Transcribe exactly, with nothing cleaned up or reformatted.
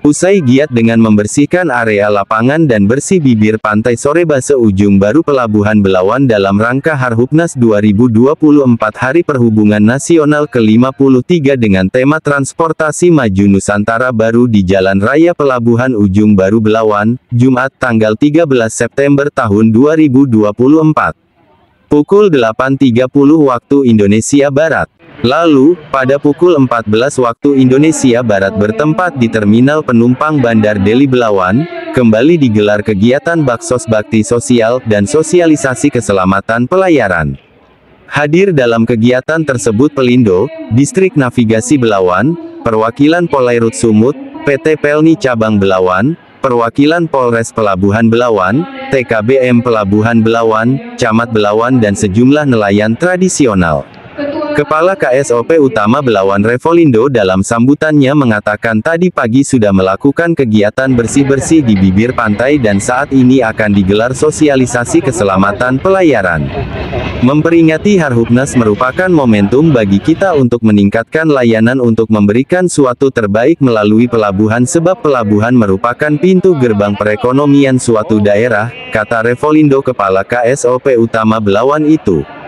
Usai giat dengan membersihkan area lapangan dan bersih bibir pantai Sorebase Ujung Baru Pelabuhan Belawan dalam rangka Harhubnas dua ribu dua puluh empat Hari Perhubungan Nasional ke lima puluh tiga dengan tema Transportasi Maju Nusantara Baru di Jalan Raya Pelabuhan Ujung Baru Belawan, Jumat tanggal tiga belas September tahun dua ribu dua puluh empat. Pukul delapan tiga puluh waktu Indonesia Barat. Lalu, pada pukul empat belas waktu Indonesia Barat bertempat di Terminal Penumpang Bandar Deli Belawan, kembali digelar kegiatan Baksos Bakti Sosial dan Sosialisasi Keselamatan Pelayaran. Hadir dalam kegiatan tersebut Pelindo, Distrik Navigasi Belawan, Perwakilan Polairut Sumut, P T Pelni Cabang Belawan, Perwakilan Polres Pelabuhan Belawan, T K B M Pelabuhan Belawan, Camat Belawan dan sejumlah nelayan tradisional. Kepala K S O P Utama Belawan Revolindo dalam sambutannya mengatakan tadi pagi sudah melakukan kegiatan bersih-bersih di bibir pantai dan saat ini akan digelar sosialisasi keselamatan pelayaran. Memperingati Harhubnas merupakan momentum bagi kita untuk meningkatkan layanan untuk memberikan suatu terbaik melalui pelabuhan sebab pelabuhan merupakan pintu gerbang perekonomian suatu daerah, kata Revolindo Kepala K S O P Utama Belawan itu.